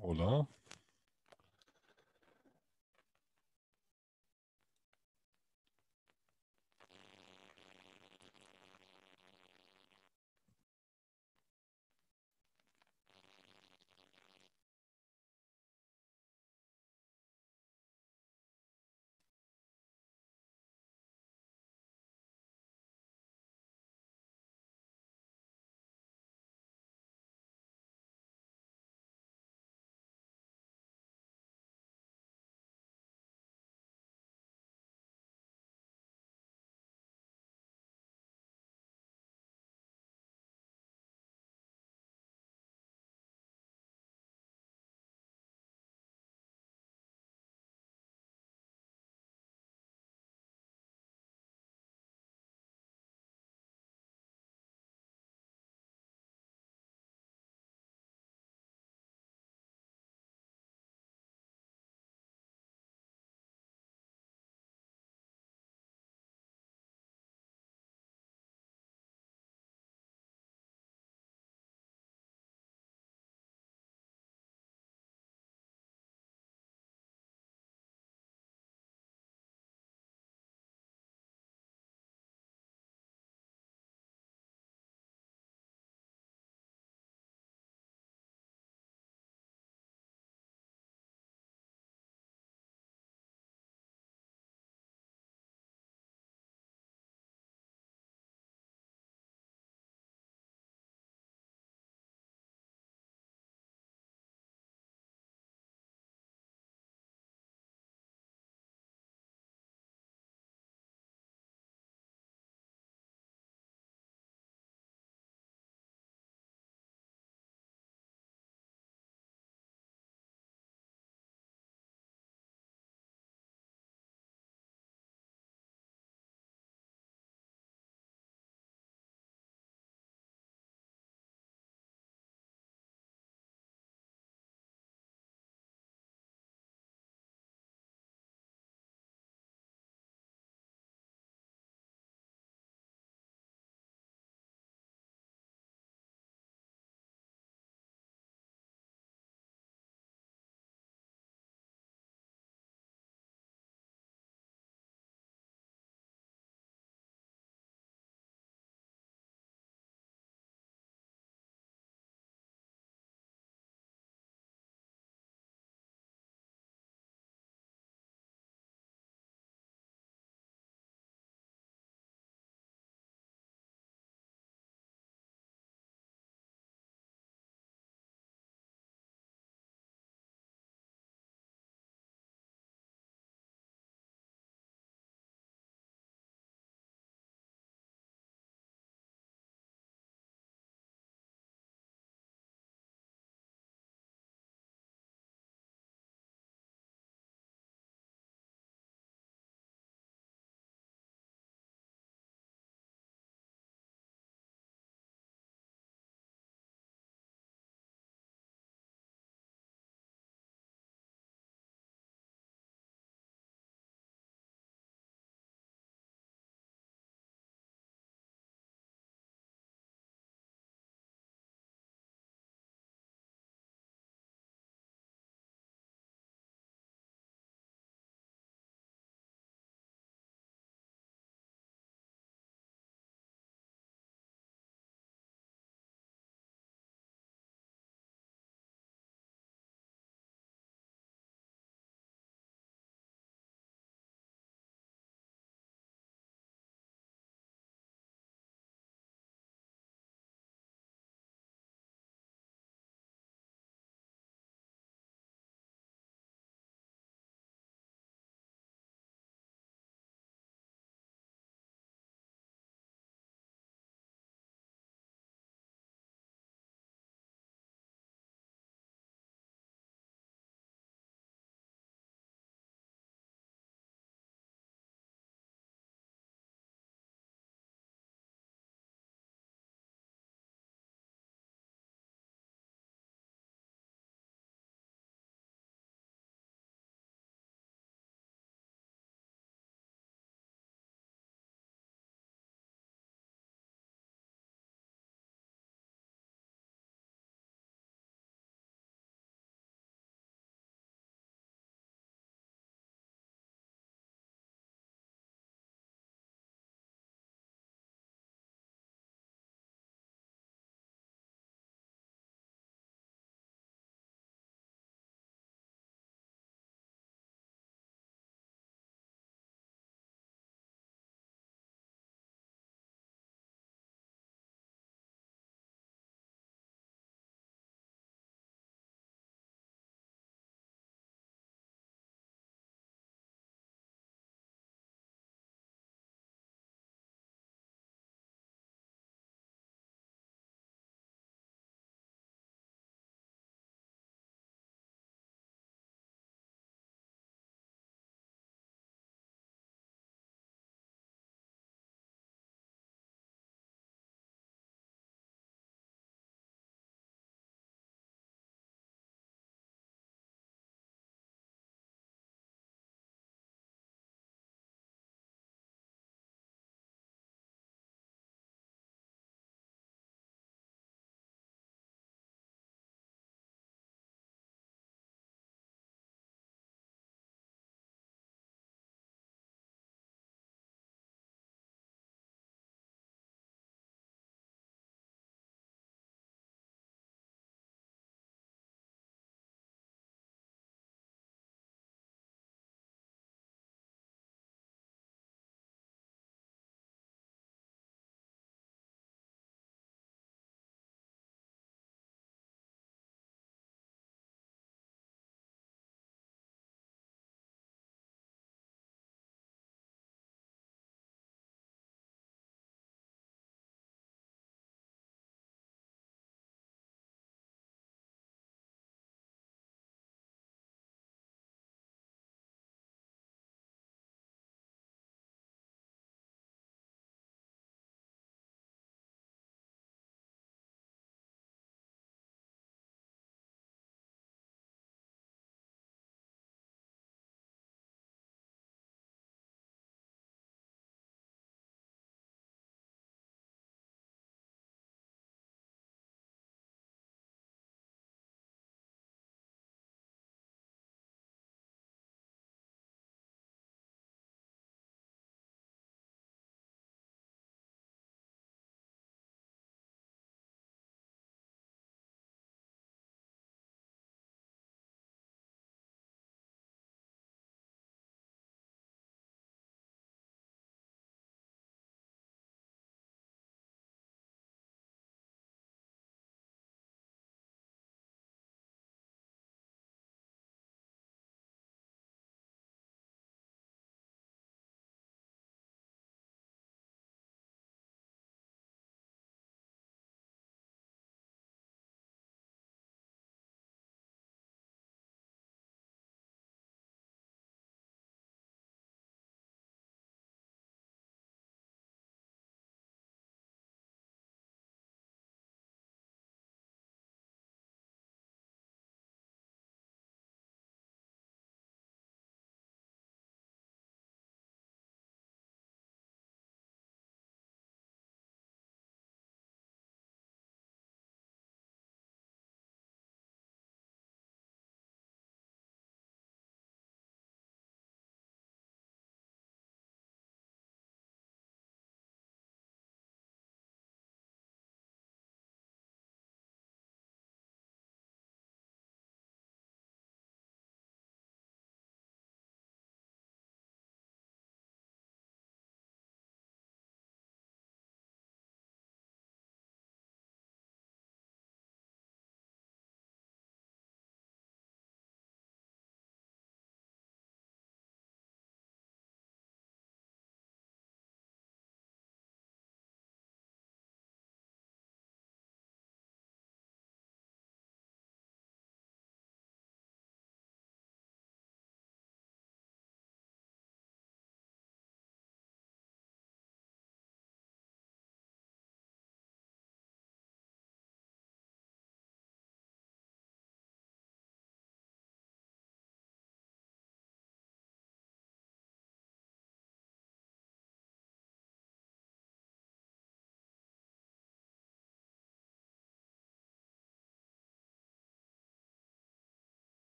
Hola,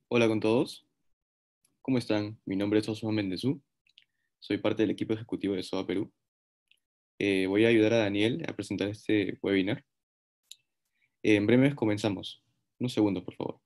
Hola con todos, ¿cómo están? Mi nombre es Osman Mendezú, soy parte del equipo ejecutivo de SOA Perú. Voy a ayudar a Daniel a presentar este webinar. En breves comenzamos. Unos segundos, por favor.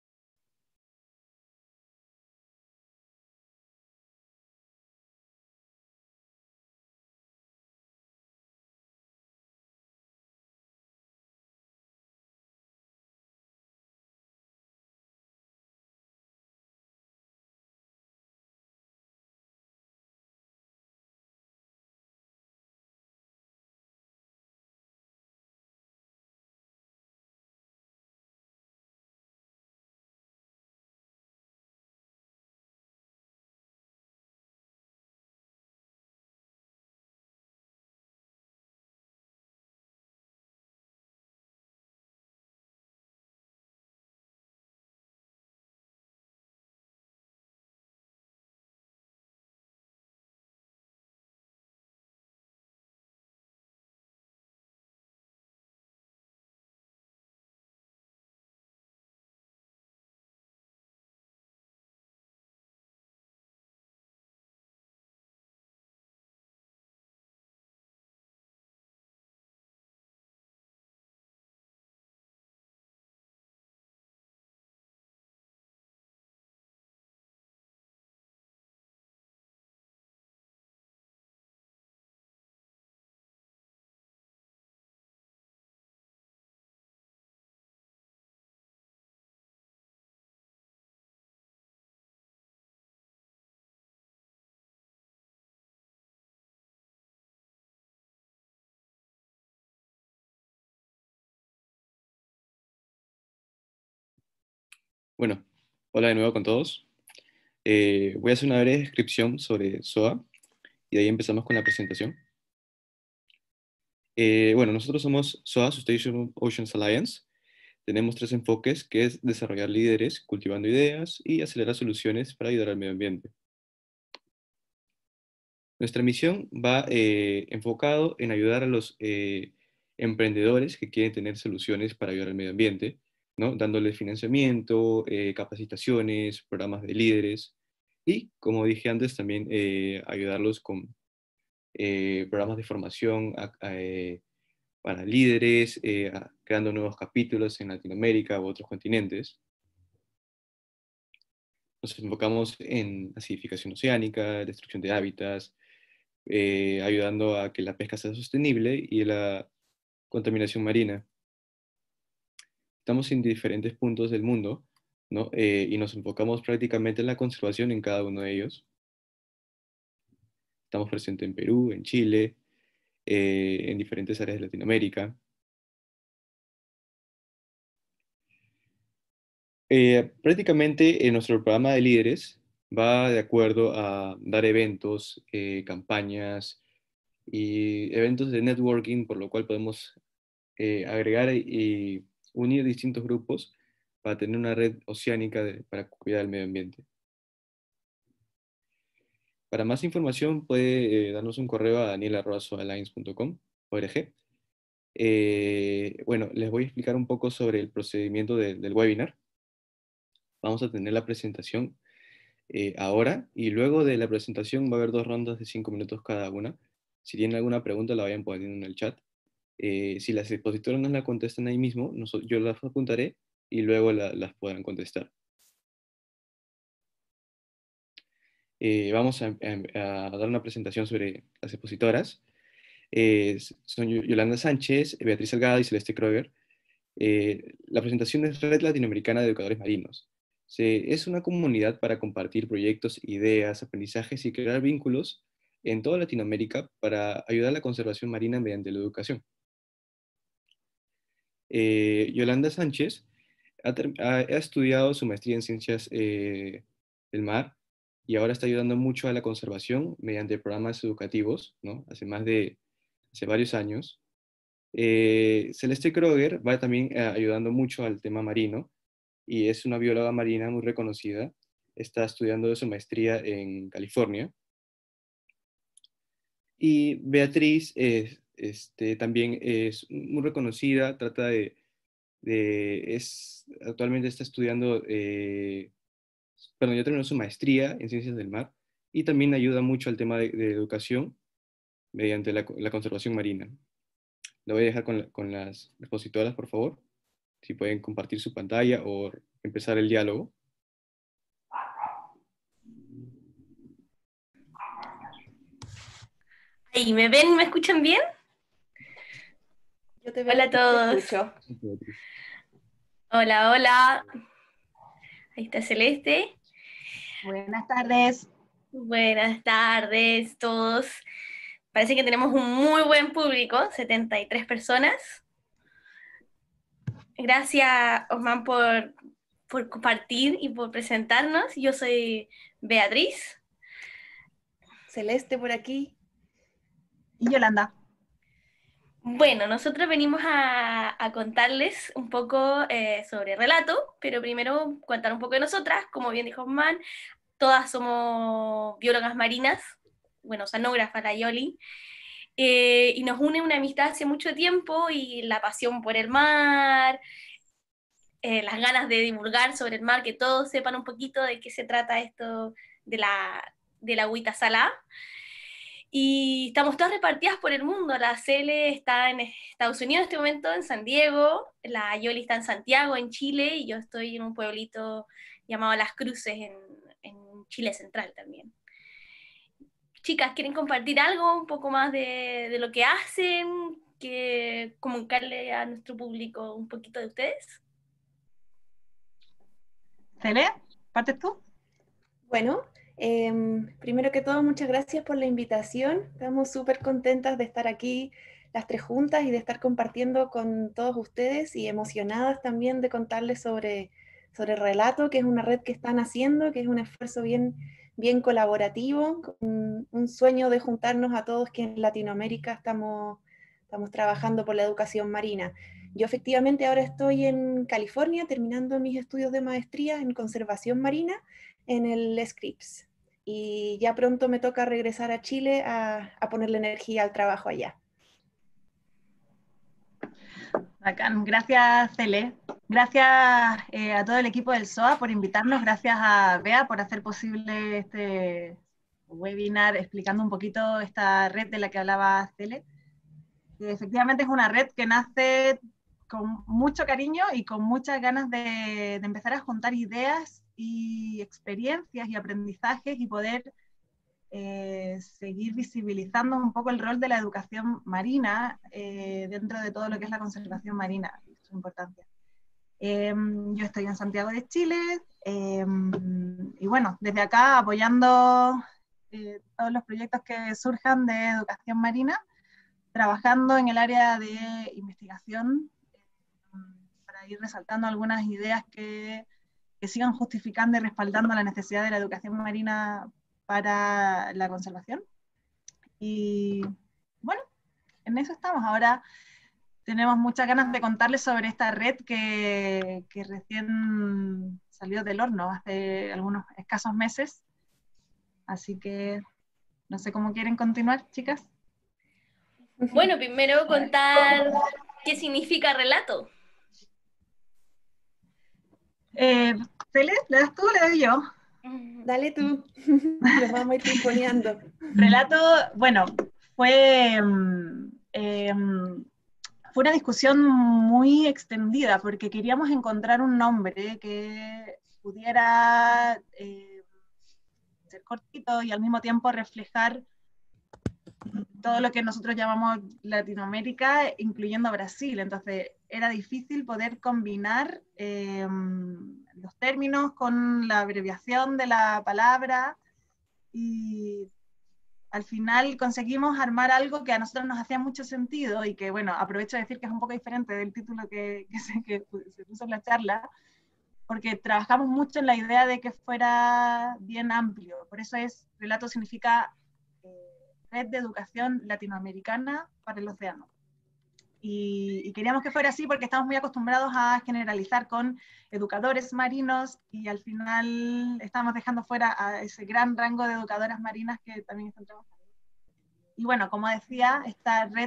Bueno, hola de nuevo con todos. Voy a hacer una breve descripción sobre SOA y de ahí empezamos con la presentación. Bueno, nosotros somos SOA, Sustainable Oceans Alliance. Tenemos tres enfoques, que es desarrollar líderes, cultivando ideas y acelerar soluciones para ayudar al medio ambiente. Nuestra misión va enfocado en ayudar a los emprendedores que quieren tener soluciones para ayudar al medio ambiente, ¿no? Dándoles financiamiento, capacitaciones, programas de líderes y, como dije antes, también ayudarlos con programas de formación para líderes, creando nuevos capítulos en Latinoamérica u otros continentes. Nos enfocamos en acidificación oceánica, destrucción de hábitats, ayudando a que la pesca sea sostenible y la contaminación marina. Estamos en diferentes puntos del mundo, ¿no? Y nos enfocamos prácticamente en la conservación en cada uno de ellos. Estamos presentes en Perú, en Chile, en diferentes áreas de Latinoamérica. Prácticamente nuestro programa de líderes va de acuerdo a dar eventos, campañas y eventos de networking, por lo cual podemos agregar y unir distintos grupos para tener una red oceánica para cuidar el medio ambiente. Para más información puede darnos un correo a daniel@soalliance.com.org. Bueno, les voy a explicar un poco sobre el procedimiento del webinar. Vamos a tener la presentación ahora y luego de la presentación va a haber dos rondas de 5 minutos cada una. Si tienen alguna pregunta la vayan poniendo en el chat. Si las expositoras no la contestan ahí mismo, yo las apuntaré y luego las podrán contestar. Vamos a dar una presentación sobre las expositoras. Son Yolanda Sánchez, Beatriz Salgado y Celeste Kroger. La presentación es Red Latinoamericana de Educadores Marinos. Es una comunidad para compartir proyectos, ideas, aprendizajes y crear vínculos en toda Latinoamérica para ayudar a la conservación marina mediante la educación. Yolanda Sánchez ha estudiado su maestría en ciencias del mar y ahora está ayudando mucho a la conservación mediante programas educativos, ¿no? Hace varios años. Celeste Kroger va también ayudando mucho al tema marino y es una bióloga marina muy reconocida. Está estudiando su maestría en California. Y Beatriz también es muy reconocida, actualmente está estudiando perdón, ya terminó su maestría en ciencias del mar y también ayuda mucho al tema de educación mediante la conservación marina. La voy a dejar con las expositoras, por favor, si pueden compartir su pantalla o empezar el diálogo. Ahí, ¿me ven? ¿Me escuchan bien? Yo te veo Hola a y te todos. escucho. Hola, hola. Ahí está Celeste. Buenas tardes. Buenas tardes todos. Parece que tenemos un muy buen público, 73 personas. Gracias, Osman, por compartir y por presentarnos. Yo soy Beatriz. Celeste por aquí. Y Yolanda. Bueno, nosotros venimos a contarles un poco sobre relato, pero primero contar un poco de nosotras. Como bien dijo Osman, todas somos biólogas marinas, bueno, oceanógrafas, la Yoli, y nos une una amistad hace mucho tiempo y la pasión por el mar, las ganas de divulgar sobre el mar, que todos sepan un poquito de qué se trata esto de la agüita salada. Y estamos todas repartidas por el mundo. La Cele está en Estados Unidos en este momento, en San Diego. La Yoli está en Santiago, en Chile. Y yo estoy en un pueblito llamado Las Cruces, en Chile Central también. Chicas, ¿quieren compartir algo un poco más de lo que hacen? Que comunicarle a nuestro público un poquito de ustedes. Cele, ¿partes tú? Bueno, primero que todo, muchas gracias por la invitación. Estamos súper contentas de estar aquí las tres juntas y de estar compartiendo con todos ustedes y emocionadas también de contarles sobre Relato, que es una red que están haciendo, que es un esfuerzo bien colaborativo, con un sueño de juntarnos a todos que en Latinoamérica estamos trabajando por la educación marina. Yo efectivamente ahora estoy en California terminando mis estudios de maestría en conservación marina en el Scripps. Y ya pronto me toca regresar a Chile a ponerle energía al trabajo allá. Bacán. Gracias, Cele. Gracias a todo el equipo del SOA por invitarnos. Gracias a Bea por hacer posible este webinar explicando un poquito esta red de la que hablaba Cele. Efectivamente es una red que nace con mucho cariño y con muchas ganas de empezar a juntar ideas y experiencias y aprendizajes y poder seguir visibilizando un poco el rol de la educación marina dentro de todo lo que es la conservación marina y su importancia. Yo estoy en Santiago de Chile y bueno, desde acá apoyando todos los proyectos que surjan de educación marina, trabajando en el área de investigación para ir resaltando algunas ideas que sigan justificando y respaldando la necesidad de la educación marina para la conservación. Y bueno, en eso estamos. Ahora tenemos muchas ganas de contarles sobre esta red que recién salió del horno hace algunos escasos meses. Así que no sé cómo quieren continuar, chicas. Bueno, primero contar qué significa relato. Cele, ¿le das tú o le doy yo? Dale tú, nos vamos a ir pimponeando. Relato, bueno, fue una discusión muy extendida porque queríamos encontrar un nombre que pudiera ser cortito y al mismo tiempo reflejar todo lo que nosotros llamamos Latinoamérica, incluyendo Brasil. Entonces era difícil poder combinar los términos con la abreviación de la palabra y al final conseguimos armar algo que a nosotros nos hacía mucho sentido y que, bueno, aprovecho de decir que es un poco diferente del título que se puso en la charla, porque trabajamos mucho en la idea de que fuera bien amplio. Por eso relato significa red de educación latinoamericana para el océano. Y queríamos que fuera así porque estamos muy acostumbrados a generalizar con educadores marinos y al final estamos dejando fuera a ese gran rango de educadoras marinas que también están trabajando. Y bueno, como decía, esta red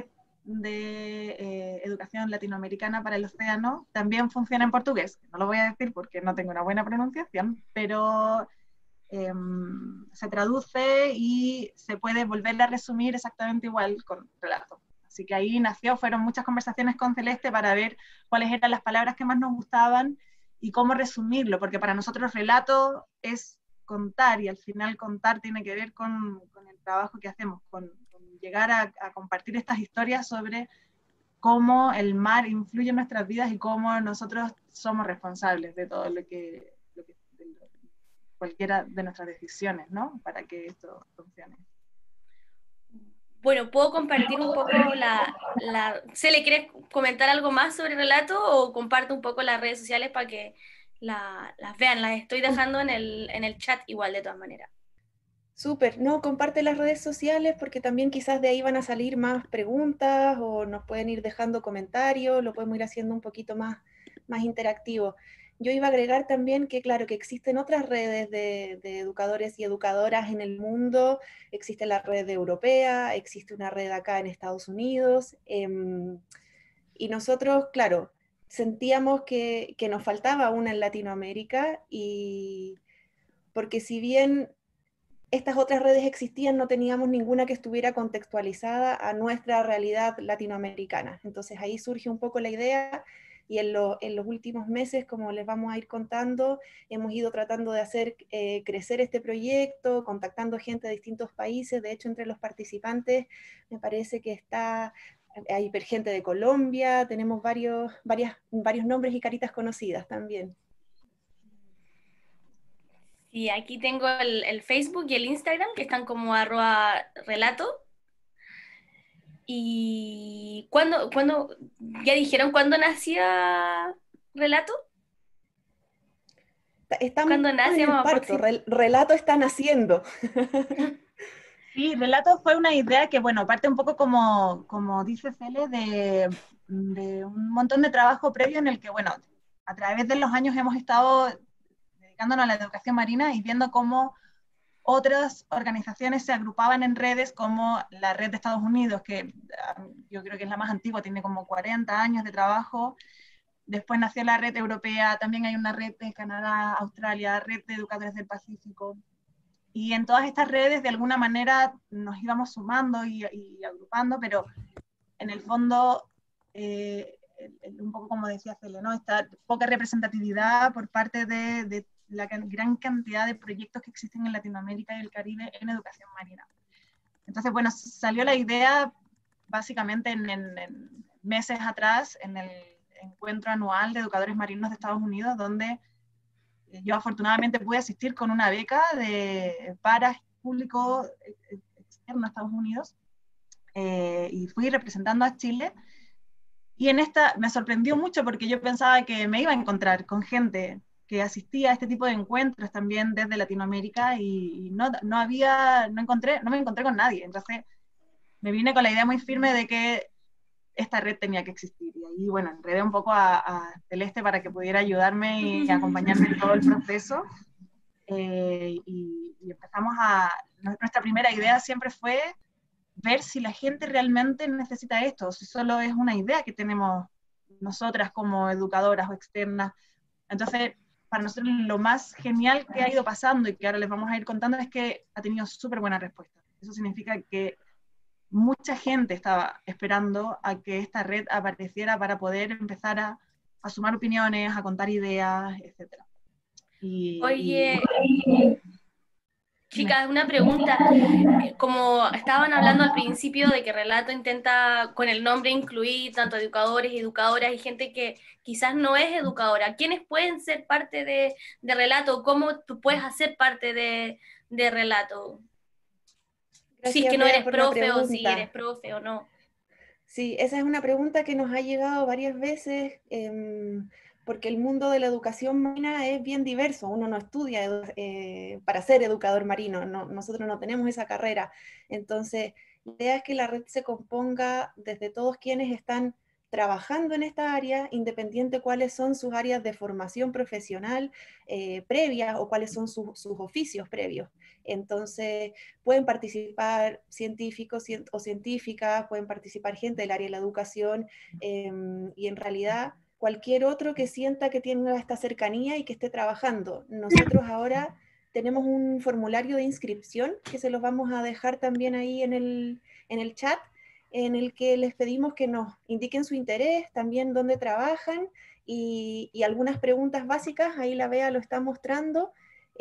de educación latinoamericana para el océano también funciona en portugués. No lo voy a decir porque no tengo una buena pronunciación, pero se traduce y se puede volver a resumir exactamente igual con relato. Así que ahí fueron muchas conversaciones con Celeste para ver cuáles eran las palabras que más nos gustaban y cómo resumirlo, porque para nosotros relato es contar, y al final contar tiene que ver con el trabajo que hacemos, con llegar a compartir estas historias sobre cómo el mar influye en nuestras vidas y cómo nosotros somos responsables de todo lo que cualquiera de nuestras decisiones, ¿no? Para que esto funcione. Bueno, ¿puedo compartir un poco ¿Se le quiere comentar algo más sobre el relato o comparto un poco las redes sociales para que las vean? Las estoy dejando en el chat igual de todas maneras. Súper, no, comparte las redes sociales porque también quizás de ahí van a salir más preguntas o nos pueden ir dejando comentarios, lo podemos ir haciendo un poquito más interactivo. Yo iba a agregar también que, claro, que existen otras redes de educadores y educadoras en el mundo. Existe la red europea, existe una red acá en Estados Unidos, y nosotros, claro, sentíamos que nos faltaba una en Latinoamérica, y porque si bien estas otras redes existían, no teníamos ninguna que estuviera contextualizada a nuestra realidad latinoamericana. Entonces ahí surge un poco la idea, y en los últimos meses, como les vamos a ir contando, hemos ido tratando de hacer crecer este proyecto, contactando gente de distintos países. De hecho, entre los participantes me parece que hay gente de Colombia, tenemos varios nombres y caritas conocidas también. Y aquí tengo el Facebook y el Instagram, que están como @relato. ¿Y ya dijeron cuándo nacía Relato? Estamos ¿Cuándo nace? en el parto, Relato está naciendo. Sí, Relato fue una idea que, bueno, parte un poco como dice Cele, de un montón de trabajo previo en el que, bueno, a través de los años hemos estado dedicándonos a la educación marina y viendo cómo otras organizaciones se agrupaban en redes, como la red de Estados Unidos, que yo creo que es la más antigua, tiene como 40 años de trabajo. Después nació la red europea, también hay una red de Canadá, Australia, red de educadores del Pacífico. Y en todas estas redes, de alguna manera, nos íbamos sumando y agrupando, pero en el fondo, un poco como decía Cele, ¿no? Esta poca representatividad por parte de la gran cantidad de proyectos que existen en Latinoamérica y el Caribe en educación marina. Entonces, bueno, salió la idea básicamente en meses atrás, en el encuentro anual de educadores marinos de Estados Unidos, donde yo afortunadamente pude asistir con una beca para público externo a Estados Unidos, y fui representando a Chile. Y en esta me sorprendió mucho porque yo pensaba que me iba a encontrar con gente que asistía a este tipo de encuentros también desde Latinoamérica, y no me encontré con nadie. Entonces me vine con la idea muy firme de que esta red tenía que existir. Y ahí, bueno, enredé un poco a Celeste para que pudiera ayudarme y acompañarme en todo el proceso. Y empezamos nuestra primera idea siempre fue ver si la gente realmente necesita esto, o si solo es una idea que tenemos nosotras como educadoras o externas. Entonces, para nosotros lo más genial que ha ido pasando y que ahora les vamos a ir contando es que ha tenido súper buena respuesta. Eso significa que mucha gente estaba esperando a que esta red apareciera para poder empezar a sumar opiniones, a contar ideas, etc. Oye, chicas, una pregunta. Como estaban hablando al principio de que Relato intenta con el nombre incluir tanto educadores y educadoras y gente que quizás no es educadora, ¿quiénes pueden ser parte de Relato? ¿Cómo tú puedes hacer parte de Relato? Gracias, Si es que no Bea, eres por la profe o si pregunta. eres profe o no. Sí, esa es una pregunta que nos ha llegado varias veces, porque el mundo de la educación marina es bien diverso. Uno no estudia para ser educador marino, nosotros no tenemos esa carrera. Entonces, la idea es que la red se componga desde todos quienes están trabajando en esta área, independiente cuáles son sus áreas de formación profesional previas o cuáles son sus oficios previos. Entonces, pueden participar científicos o científicas, pueden participar gente del área de la educación, y en realidad cualquier otro que sienta que tenga esta cercanía y que esté trabajando. Nosotros ahora tenemos un formulario de inscripción que se los vamos a dejar también ahí en el chat, en el que les pedimos que nos indiquen su interés, también dónde trabajan y algunas preguntas básicas, ahí la Bea lo está mostrando.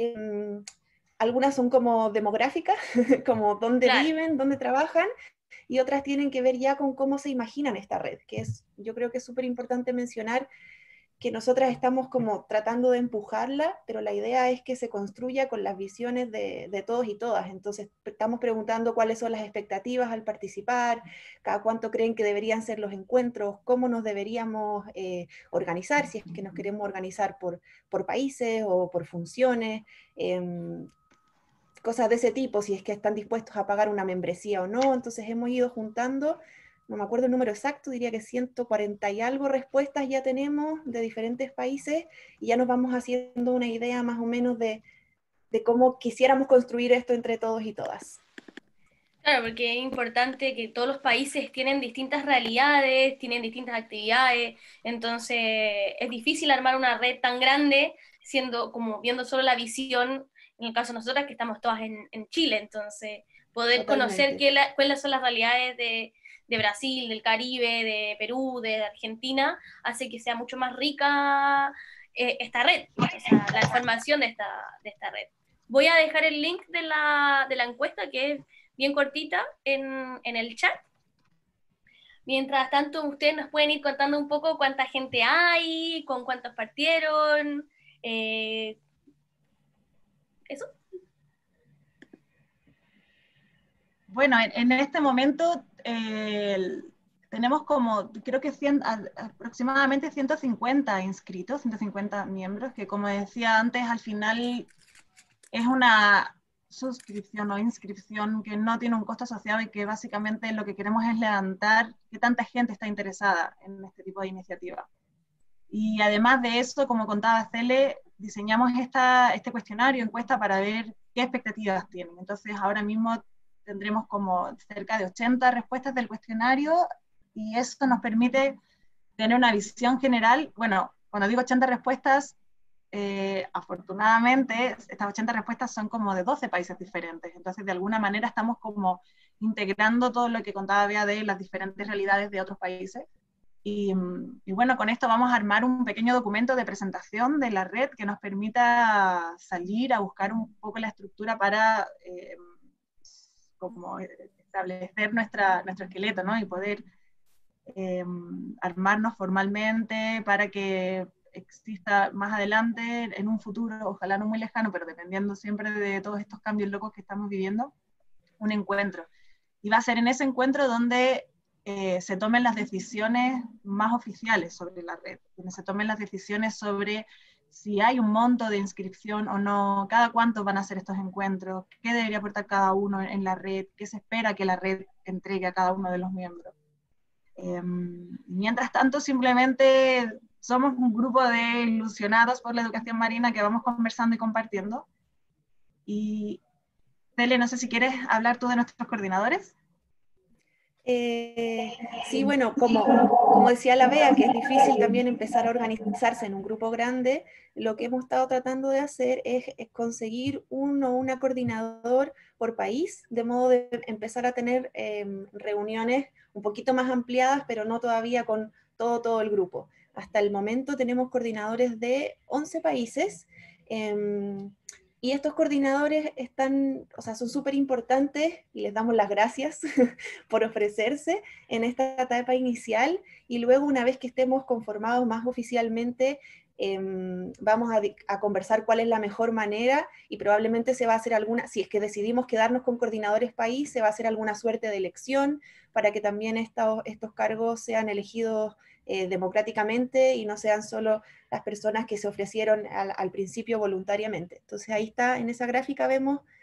Algunas son como demográficas, como dónde Claro. viven, dónde trabajan, y otras tienen que ver ya con cómo se imaginan esta red, que es, yo creo que es súper importante mencionar que nosotras estamos como tratando de empujarla, pero la idea es que se construya con las visiones de todos y todas. Entonces estamos preguntando cuáles son las expectativas al participar, cada cuánto creen que deberían ser los encuentros, cómo nos deberíamos organizar, si es que nos queremos organizar por países o por funciones, cosas de ese tipo, si es que están dispuestos a pagar una membresía o no. Entonces hemos ido juntando, no me acuerdo el número exacto, diría que 140 y algo respuestas ya tenemos de diferentes países, y ya nos vamos haciendo una idea más o menos de cómo quisiéramos construir esto entre todos y todas. Claro, porque es importante que todos los países tienen distintas realidades, tienen distintas actividades, entonces es difícil armar una red tan grande siendo como viendo solo la visión, en el caso de nosotras que estamos todas en Chile, entonces poder conocer cuáles son las realidades de Brasil, del Caribe, de Perú, de Argentina, hace que sea mucho más rica esta red, o sea, la información de esta red. Voy a dejar el link de la encuesta, que es bien cortita, en el chat. Mientras tanto, ustedes nos pueden ir contando un poco cuánta gente hay, con cuántos partieron. ¿Eso? Bueno, en este momento tenemos como, creo que aproximadamente 150 inscritos, 150 miembros, que como decía antes, al final es una suscripción o inscripción que no tiene un costo asociado y que básicamente lo que queremos es levantar qué tanta gente está interesada en este tipo de iniciativa. Y además de eso, como contaba Cele, diseñamos este cuestionario, encuesta, para ver qué expectativas tienen. Entonces ahora mismo tendremos como cerca de 80 respuestas del cuestionario, y eso nos permite tener una visión general. Bueno, cuando digo 80 respuestas, afortunadamente estas 80 respuestas son como de 12 países diferentes, entonces de alguna manera estamos como integrando todo lo que contaba Bea de las diferentes realidades de otros países. Y bueno, con esto vamos a armar un pequeño documento de presentación de la red que nos permita salir a buscar un poco la estructura para como establecer nuestro esqueleto, ¿no? Y poder armarnos formalmente para que exista más adelante, en un futuro, ojalá no muy lejano, pero dependiendo siempre de todos estos cambios locos que estamos viviendo, un encuentro. Y va a ser en ese encuentro donde se tomen las decisiones más oficiales sobre la red, donde se tomen las decisiones sobre si hay un monto de inscripción o no, cada cuánto van a ser estos encuentros, qué debería aportar cada uno en la red, qué se espera que la red entregue a cada uno de los miembros. Mientras tanto, simplemente somos un grupo de ilusionados por la educación marina que vamos conversando y compartiendo. Y Cele, no sé si quieres hablar tú de nuestros coordinadores. Sí, bueno, como decía la Bea, que es difícil también empezar a organizarse en un grupo grande, lo que hemos estado tratando de hacer es conseguir uno o una coordinador por país, de modo de empezar a tener reuniones un poquito más ampliadas, pero no todavía con todo el grupo. Hasta el momento tenemos coordinadores de 11 países, y estos coordinadores son súper importantes y les damos las gracias por ofrecerse en esta etapa inicial, y luego una vez que estemos conformados más oficialmente, vamos a conversar cuál es la mejor manera, y probablemente se va a hacer si es que decidimos quedarnos con coordinadores país, se va a hacer alguna suerte de elección para que también estos cargos sean elegidos democráticamente y no sean solo las personas que se ofrecieron al principio voluntariamente. Entonces ahí está, en esa gráfica vemos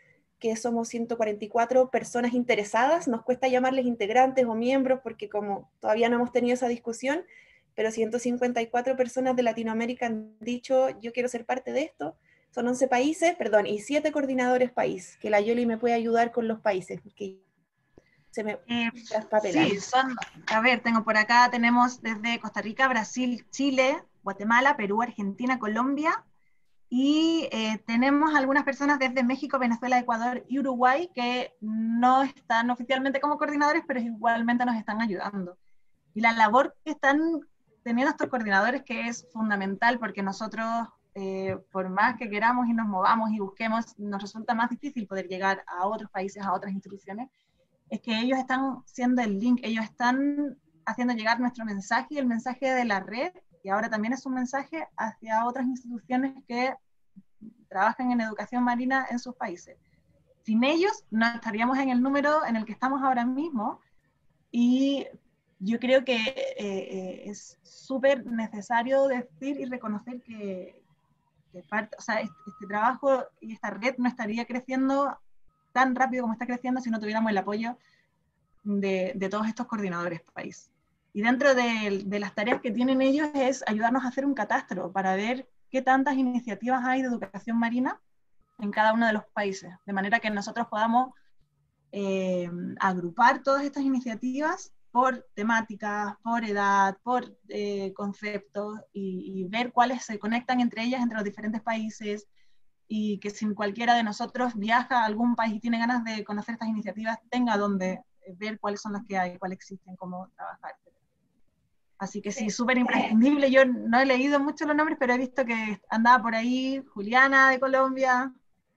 que somos 144 personas interesadas. Nos cuesta llamarles integrantes o miembros porque como todavía no hemos tenido esa discusión, pero 154 personas de Latinoamérica han dicho, yo quiero ser parte de esto. Son 11 países, perdón, y 7 coordinadores país, que la Yoli me puede ayudar con los países, porque se me traspapelan. Sí, a ver, tengo por acá, tenemos desde Costa Rica, Brasil, Chile, Guatemala, Perú, Argentina, Colombia, y tenemos algunas personas desde México, Venezuela, Ecuador y Uruguay que no están oficialmente como coordinadores, pero igualmente nos están ayudando. Y la labor que están teniendo estos coordinadores, que es fundamental, porque nosotros, por más que queramos y nos movamos y busquemos, nos resulta más difícil poder llegar a otros países, a otras instituciones, es que ellos están siendo el link, ellos están haciendo llegar nuestro mensaje y el mensaje de la red, y ahora también es un mensaje hacia otras instituciones que trabajan en educación marina en sus países. Sin ellos no estaríamos en el número en el que estamos ahora mismo, y yo creo que es súper necesario decir y reconocer que parte, o sea, este trabajo y esta red no estaría creciendo tan rápido como está creciendo si no tuviéramos el apoyo de todos estos coordinadores país. Y dentro de las tareas que tienen ellos es ayudarnos a hacer un catastro para ver qué tantas iniciativas hay de educación marina en cada uno de los países, de manera que nosotros podamos agrupar todas estas iniciativas por temáticas, por edad, por conceptos, y ver cuáles se conectan entre ellas, entre los diferentes países, y que si cualquiera de nosotros viaja a algún país y tiene ganas de conocer estas iniciativas, tenga donde ver cuáles son las que hay, cuáles existen, cómo trabajar. Así que sí, súper imprescindible. Yo no he leído mucho los nombres, pero he visto que andaba por ahí Juliana de Colombia.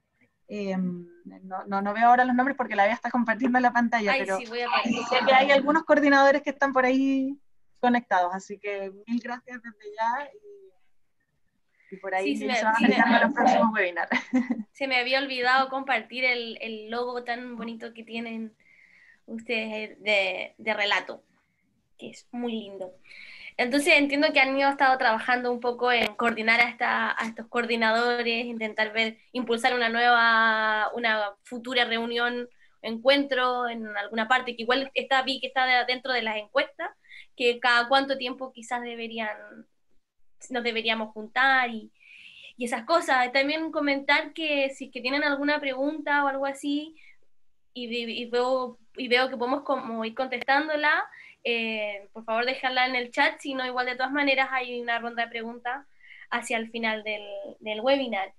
No veo ahora los nombres porque la Bea está compartiendo la pantalla, pero Sí, voy a sé que hay algunos coordinadores que están por ahí conectados, así que mil gracias desde ya, y por ahí Sí, se van a los próximos webinars. Se me había olvidado compartir el logo tan bonito que tienen ustedes de relato, que es muy lindo. Entonces entiendo que han estado trabajando un poco en coordinar a estos coordinadores, intentar impulsar una futura reunión, encuentro en alguna parte, que igual vi que está dentro de las encuestas, que cada cuánto tiempo quizás nos deberíamos juntar y esas cosas. También comentar que si es que tienen alguna pregunta o algo así, y veo que podemos como ir contestándola, por favor déjala en el chat, si no igual de todas maneras hay una ronda de preguntas hacia el final del webinar.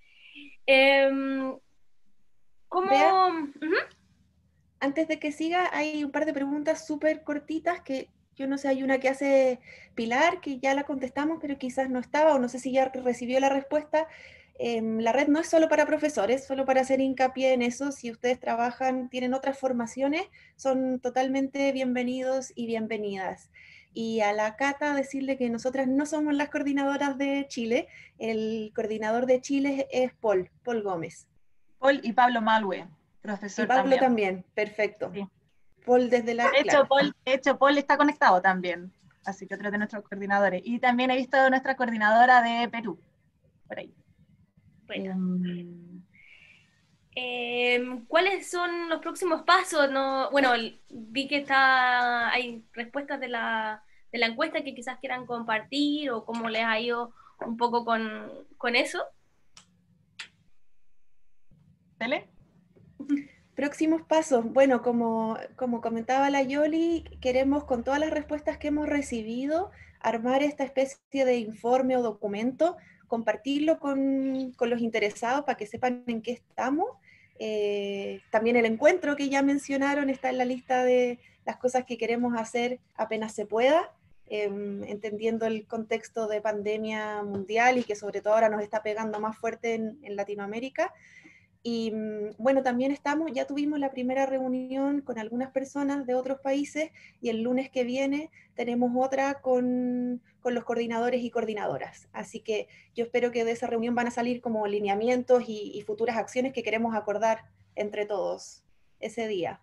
¿Cómo? Antes de que siga, hay un par de preguntas súper cortitas que yo no sé, hay una que hace Pilar, que ya la contestamos, pero quizás no estaba, o no sé si ya recibió la respuesta. La red no es solo para profesores, solo para hacer hincapié en eso. Si ustedes trabajan, tienen otras formaciones, son totalmente bienvenidos y bienvenidas. Y a la Cata decirle que nosotras no somos las coordinadoras de Chile, el coordinador de Chile es Paul Gómez. Paul y Pablo Malwe, profesor. Y Pablo también, perfecto. Sí. Paul desde la... De hecho, Paul está conectado también, así que otro de nuestros coordinadores. Y también he visto nuestra coordinadora de Perú, por ahí. Bueno. ¿Cuáles son los próximos pasos? Bueno, vi que hay respuestas de la encuesta que quizás quieran compartir, o cómo les ha ido un poco con eso. ¿Tele? Próximos pasos. Bueno, como comentaba la Yoli, queremos con todas las respuestas que hemos recibido armar esta especie de informe o documento, compartirlo con los interesados para que sepan en qué estamos. También el encuentro que ya mencionaron está en la lista de las cosas que queremos hacer apenas se pueda, entendiendo el contexto de pandemia mundial y que sobre todo ahora nos está pegando más fuerte en Latinoamérica. Y bueno, también ya tuvimos la primera reunión con algunas personas de otros países, y el lunes que viene tenemos otra con los coordinadores y coordinadoras. Así que yo espero que de esa reunión van a salir como lineamientos y futuras acciones que queremos acordar entre todos ese día.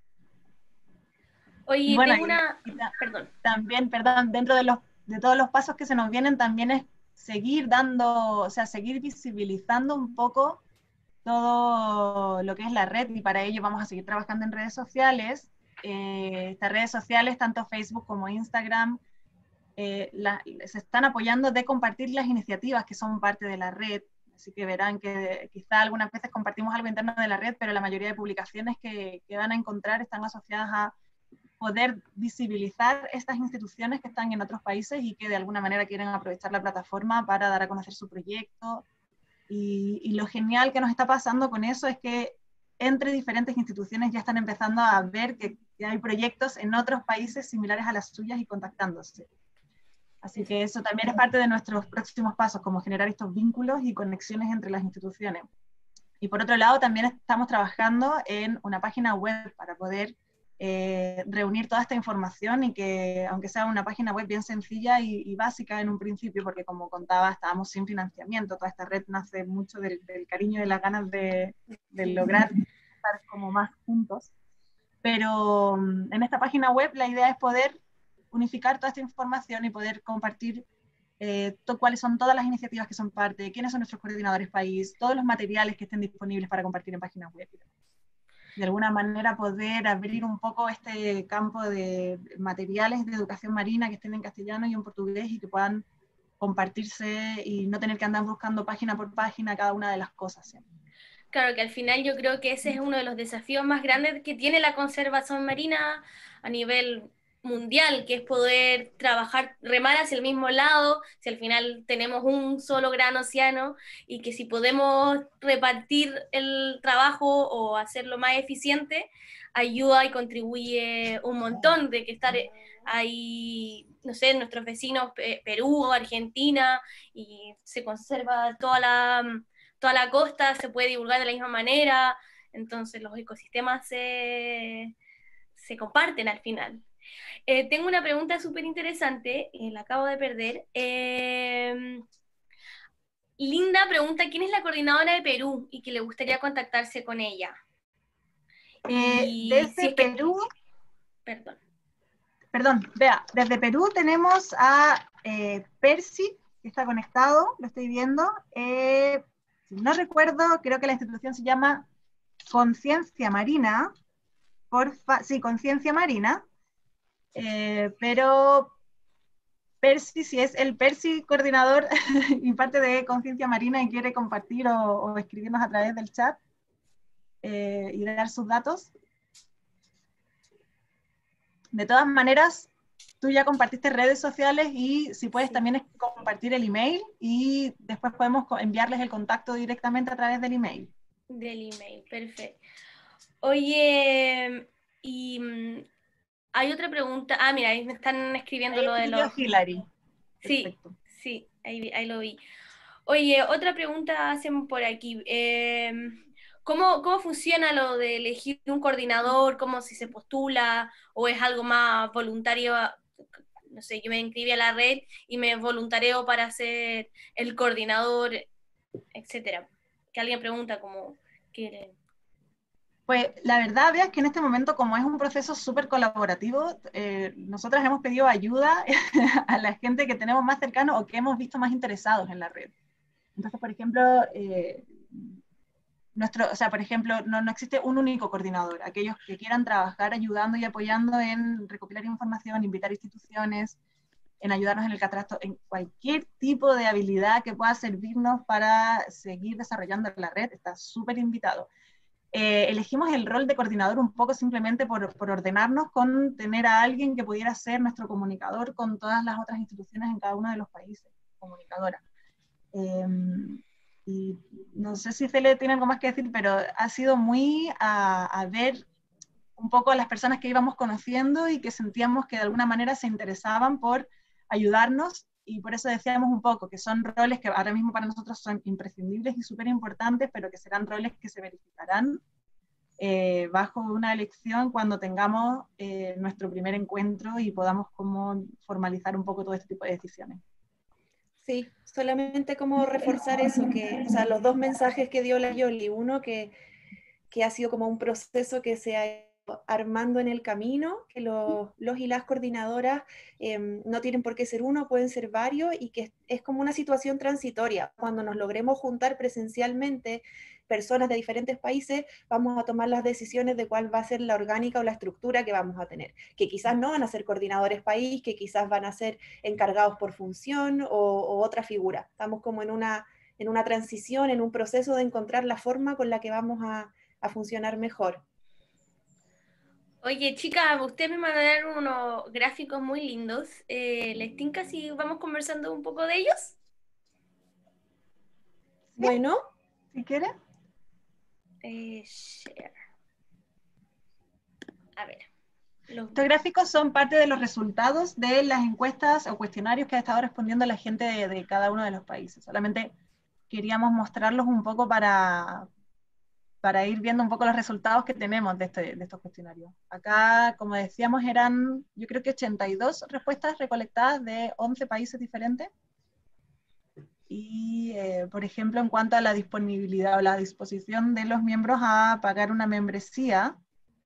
Oye, bueno, perdón. También, dentro de todos los pasos que se nos vienen, también es seguir seguir visibilizando un poco todo lo que es la red, y para ello vamos a seguir trabajando en redes sociales. Estas redes sociales, tanto Facebook como Instagram, se están apoyando de compartir las iniciativas que son parte de la red, así que verán que quizá algunas veces compartimos algo interno de la red, pero la mayoría de publicaciones que van a encontrar están asociadas a poder visibilizar estas instituciones que están en otros países y que de alguna manera quieren aprovechar la plataforma para dar a conocer su proyecto. Y lo genial que nos está pasando con eso es que entre diferentes instituciones ya están empezando a ver que hay proyectos en otros países similares a las suyas y contactándose. Así que eso también es parte de nuestros próximos pasos, como generar estos vínculos y conexiones entre las instituciones. Y por otro lado, también estamos trabajando en una página web para poder reunir toda esta información y que, aunque sea una página web bien sencilla y básica en un principio, porque como contaba, estábamos sin financiamiento, toda esta red nace mucho del cariño y de las ganas de lograr estar como más juntos. Pero en esta página web la idea es poder unificar toda esta información y poder compartir cuáles son todas las iniciativas que son parte, quiénes son nuestros coordinadores país, todos los materiales que estén disponibles para compartir en páginas web. De alguna manera poder abrir un poco este campo de materiales de educación marina que estén en castellano y en portugués y que puedan compartirse y no tener que andar buscando página por página cada una de las cosas siempre. Claro que al final yo creo que ese es uno de los desafíos más grandes que tiene la conservación marina a nivel mundial, que es poder trabajar, remar hacia el mismo lado, si al final tenemos un solo gran océano, y que si podemos repartir el trabajo o hacerlo más eficiente, ayuda y contribuye un montón de que estar ahí, no sé, nuestros vecinos, Perú o Argentina, y se conserva toda la costa, se puede divulgar de la misma manera, entonces los ecosistemas se comparten al final. Tengo una pregunta súper interesante, la acabo de perder. Linda pregunta, ¿quién es la coordinadora de Perú y que le gustaría contactarse con ella? Desde si es Perú, que, perdón, vea, desde Perú tenemos a Percy, que está conectado, lo estoy viendo. Si no recuerdo, creo que la institución se llama Conciencia Marina, sí, Conciencia Marina, pero Percy, si es el Percy coordinador y parte de Conciencia Marina y quiere compartir o escribirnos a través del chat y dar sus datos. De todas maneras, tú ya compartiste redes sociales y si puedes también es compartir el email y después podemos enviarles el contacto directamente a través del email. Del email, perfecto. Oye, y hay otra pregunta. Ah, mira, ahí me están escribiendo Ahí lo de los... Hilary. Sí, perfecto. sí, ahí lo vi. Oye, otra pregunta hacen por aquí. ¿Cómo funciona lo de elegir un coordinador? ¿Cómo si se postula? ¿O es algo más voluntario? No sé, yo me inscribí a la red y me voluntareo para ser el coordinador, etcétera. Que alguien pregunta cómo quiere. Pues la verdad, veas que en este momento, como es un proceso súper colaborativo, nosotras hemos pedido ayuda a la gente que tenemos más cercano o que hemos visto más interesados en la red. Entonces, por ejemplo, por ejemplo, no existe un único coordinador. Aquellos que quieran trabajar ayudando y apoyando en recopilar información, invitar instituciones, en ayudarnos en el catastro, en cualquier tipo de habilidad que pueda servirnos para seguir desarrollando la red, está súper invitado. Elegimos el rol de coordinador un poco simplemente por ordenarnos con tener a alguien que pudiera ser nuestro comunicador con todas las otras instituciones en cada uno de los países, comunicadora. Y no sé si Cele tiene algo más que decir, pero ha sido muy a ver un poco a las personas que íbamos conociendo y que sentíamos que de alguna manera se interesaban por ayudarnos, y por eso decíamos un poco que son roles que ahora mismo para nosotros son imprescindibles y súper importantes, pero que serán roles que se verificarán bajo una elección cuando tengamos nuestro primer encuentro y podamos como formalizar un poco todo este tipo de decisiones. Sí, solamente como reforzar eso, o sea, los dos mensajes que dio la Yoli, uno que ha sido como un proceso que se ha armando en el camino, que los y las coordinadoras no tienen por qué ser uno, pueden ser varios, y que es como una situación transitoria. Cuando nos logremos juntar presencialmente personas de diferentes países, vamos a tomar las decisiones de cuál va a ser la orgánica o la estructura que vamos a tener, que quizás no van a ser coordinadores país, que quizás van a ser encargados por función o otra figura. Estamos como en una transición, en un proceso de encontrar la forma con la que vamos a funcionar mejor. Oye, chicas, ustedes me mandaron unos gráficos muy lindos. ¿Les tinca si vamos conversando un poco de ellos? Bueno, Si quieres. Share. A ver. Estos gráficos son parte de los resultados de las encuestas o cuestionarios que ha estado respondiendo la gente de cada uno de los países. Solamente queríamos mostrarlos un poco para ir viendo un poco los resultados que tenemos de estos cuestionarios. Acá, como decíamos, eran, yo creo que 82 respuestas recolectadas de 11 países diferentes. Y, por ejemplo, en cuanto a la disponibilidad o la disposición de los miembros a pagar una membresía,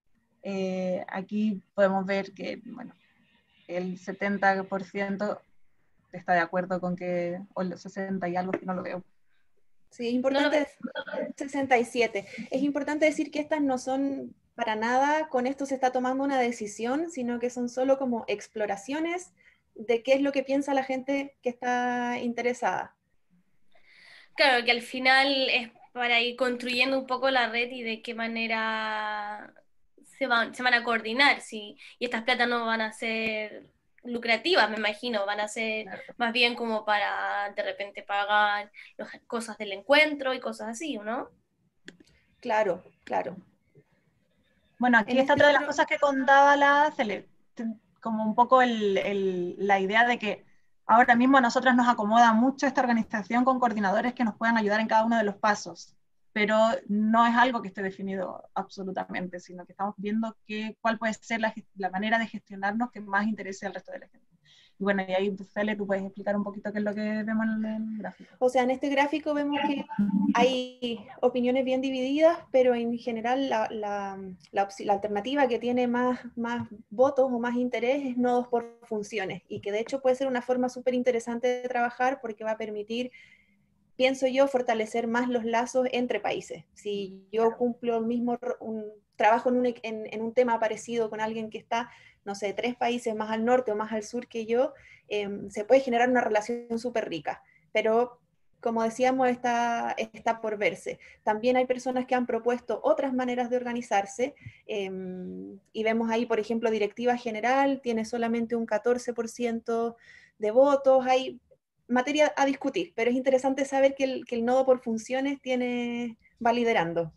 aquí podemos ver que, bueno, el 70% está de acuerdo con que, o el 60 y algo, que no lo veo. sí, es importante, 67. Es importante decir que estas no son para nada, con esto se está tomando una decisión, sino que son solo como exploraciones de qué es lo que piensa la gente que está interesada. Claro, que al final es para ir construyendo un poco la red y de qué manera se van a coordinar. Y estas platas no van a ser lucrativas, me imagino, van a ser Claro. más bien como para de repente pagar cosas del encuentro y cosas así, ¿no? Claro, claro. Bueno, aquí En está este otra de las otro, cosas que contaba la Cele, como un poco la idea de que ahora mismo a nosotras nos acomoda mucho esta organización con coordinadores que nos puedan ayudar en cada uno de los pasos, pero no es algo que esté definido absolutamente, sino que estamos viendo cuál puede ser la manera de gestionarnos que más interese al resto de la gente. Y bueno, y ahí, Cele, tú puedes explicar un poquito qué es lo que vemos en el gráfico. o sea, en este gráfico vemos que hay opiniones bien divididas, pero en general la alternativa que tiene más votos o más interés es nodos por funciones, y que de hecho puede ser una forma súper interesante de trabajar porque va a permitir, pienso yo, fortalecer más los lazos entre países. Si yo cumplo el mismo trabajo en un tema parecido con alguien que está, no sé, 3 países más al norte o más al sur que yo, se puede generar una relación súper rica. Pero como decíamos, está por verse. También hay personas que han propuesto otras maneras de organizarse, y vemos ahí, por ejemplo, Directiva General tiene solamente un 14% de votos. Hay materia a discutir, pero es interesante saber que el nodo por funciones va liderando.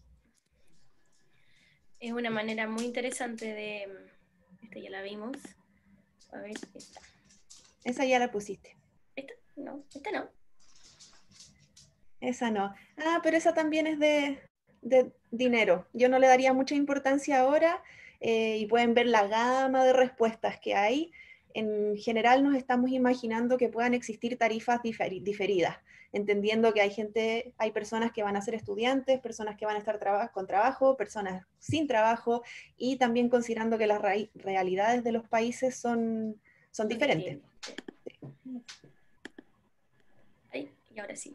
Es una manera muy interesante de... Esta ya la vimos. A ver, esta. Esa ya la pusiste. ¿Esta? No, esta no. Esa no. Ah, pero esa también es de dinero. Yo no le daría mucha importancia ahora, y pueden ver la gama de respuestas que hay. En general nos estamos imaginando que puedan existir tarifas diferidas, entendiendo que hay personas que van a ser estudiantes, personas que van a estar con trabajo, personas sin trabajo, y también considerando que las realidades de los países son diferentes. Ahí, y ahora sí.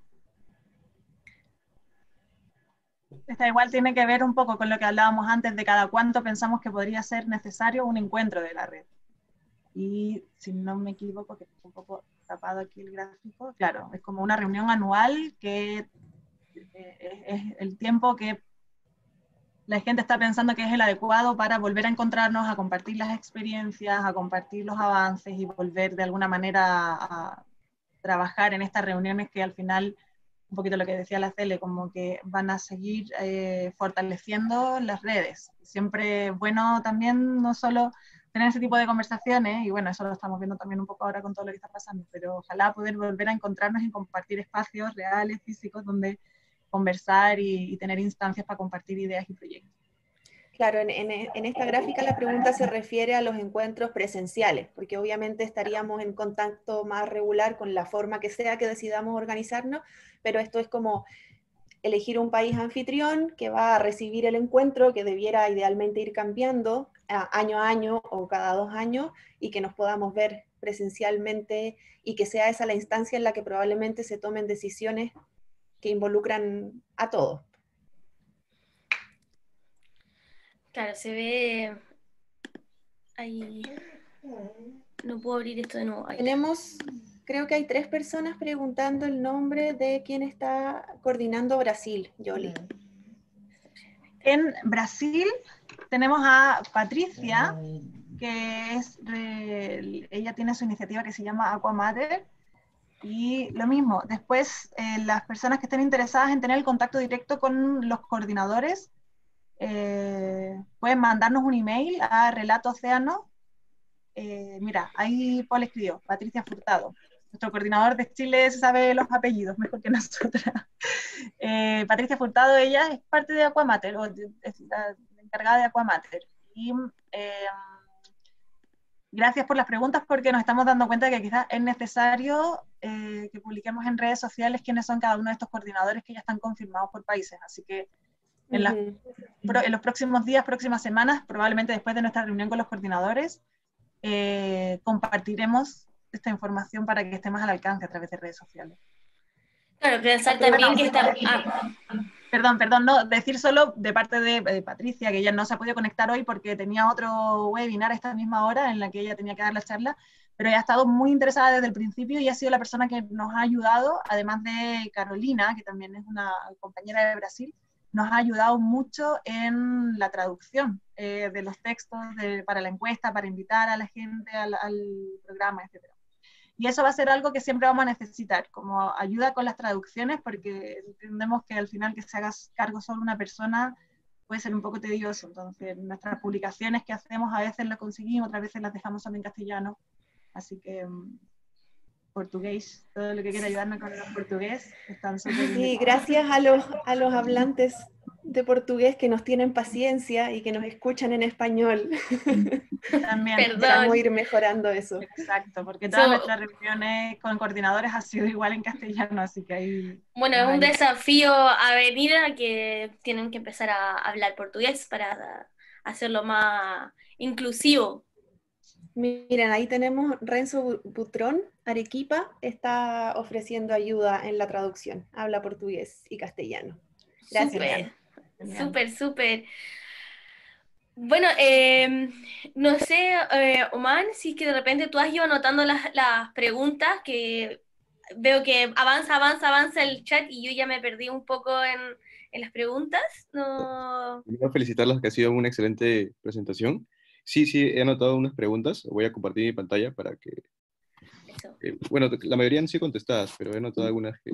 Esta igual tiene que ver un poco con lo que hablábamos antes de cada cuánto pensamos que podría ser necesario un encuentro de la red. Y si no me equivoco, que está un poco tapado aquí el gráfico, claro, es como una reunión anual que es el tiempo que la gente está pensando que es el adecuado para volver a encontrarnos, a compartir las experiencias, a compartir los avances y volver de alguna manera a trabajar en estas reuniones que al final, un poquito lo que decía la Cele, como que van a seguir fortaleciendo las redes. Siempre es bueno también no solo tener ese tipo de conversaciones, y bueno, eso lo estamos viendo también un poco ahora con todo lo que está pasando, pero ojalá poder volver a encontrarnos y compartir espacios reales, físicos, donde conversar y tener instancias para compartir ideas y proyectos. Claro, en esta gráfica la pregunta se refiere a los encuentros presenciales, porque obviamente estaríamos en contacto más regular con la forma que sea que decidamos organizarnos, pero esto es como elegir un país anfitrión que va a recibir el encuentro, que debiera idealmente ir cambiando año a año o cada 2 años, y que nos podamos ver presencialmente y que sea esa la instancia en la que probablemente se tomen decisiones que involucran a todos. Claro, se ve ahí. No puedo abrir esto de nuevo. Ahí. Tenemos, creo que hay 3 personas preguntando el nombre de quien está coordinando Brasil, Yoli. En Brasil tenemos a Patricia, que ella tiene su iniciativa que se llama Aquamater, y lo mismo, después las personas que estén interesadas en tener el contacto directo con los coordinadores, pueden mandarnos un email a Relato Océano. Mira, ahí Paul escribió, Patricia Furtado. Nuestro coordinador de Chile sabe los apellidos mejor que nosotras. Patricia Furtado, ella es parte de Aquamater, es la encargada de Aquamater. Y gracias por las preguntas, porque nos estamos dando cuenta de que quizás es necesario que publiquemos en redes sociales quiénes son cada uno de estos coordinadores que ya están confirmados por países. Así que en los próximos días, próximas semanas, probablemente después de nuestra reunión con los coordinadores, compartiremos esta información para que esté más al alcance a través de redes sociales. Claro, pensar también que está... Perdón, no, decir solo de parte de Patricia, que ella no se ha podido conectar hoy porque tenía otro webinar a esta misma hora en la que ella tenía que dar la charla, pero ella ha estado muy interesada desde el principio y ha sido la persona que nos ha ayudado, además de Carolina, que también es una compañera de Brasil, nos ha ayudado mucho en la traducción de los textos para la encuesta, para invitar a la gente al programa, etc. Y eso va a ser algo que siempre vamos a necesitar, como ayuda con las traducciones, porque entendemos que al final que se haga cargo solo una persona puede ser un poco tedioso. Entonces, nuestras publicaciones que hacemos a veces las conseguimos, otras veces las dejamos solo en castellano. Así que portugués, todo lo que quiera ayudarnos con el portugués, están súper bien. Sí, gracias a los hablantes de portugués que nos tienen paciencia y que nos escuchan en español. También. Esperamos ir mejorando eso. Exacto, porque todas nuestras reuniones con coordinadores ha sido igual en castellano, así que ahí... Bueno, es un desafío a venir a que tienen que empezar a hablar portugués para hacerlo más inclusivo. Miren, ahí tenemos Renzo Butrón, Arequipa, está ofreciendo ayuda en la traducción. Habla portugués y castellano. Gracias. Súper. Bueno, no sé, Oman, si es que de repente tú has ido anotando las preguntas, que veo que avanza el chat y yo ya me perdí un poco en las preguntas. No... Quiero felicitarlos, que ha sido una excelente presentación. Sí, he anotado unas preguntas, voy a compartir mi pantalla para que... bueno, la mayoría han sido contestadas, pero he anotado algunas que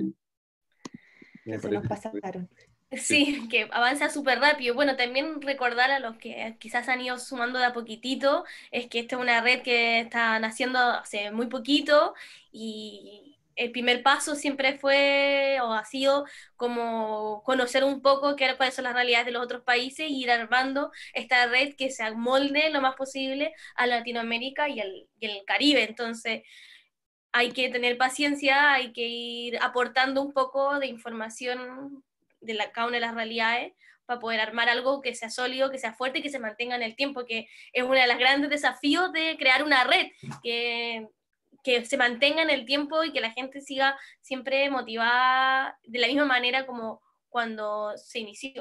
se nos pasaron. Sí, que avanza súper rápido. Bueno, también recordar a los que quizás han ido sumando de a poquitito, es que esta es una red que está naciendo hace muy poquito, y el primer paso siempre fue, o ha sido, como conocer un poco cuáles son las realidades de los otros países y ir armando esta red que se amolde lo más posible a Latinoamérica y el Caribe. Entonces, hay que tener paciencia, hay que ir aportando un poco de información de cada una de las realidades para poder armar algo que sea sólido, que sea fuerte y que se mantenga en el tiempo, que es uno de los grandes desafíos de crear una red, que se mantenga en el tiempo y que la gente siga siempre motivada de la misma manera como cuando se inició.